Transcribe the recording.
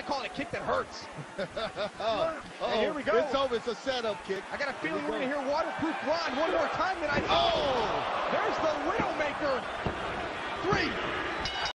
call it a kick that hurts. And here we go. It's over. It's a setup kick. I got a feeling we're going to hear Waterproof Ron one more time tonight. Oh! There's the Widowmaker. 3.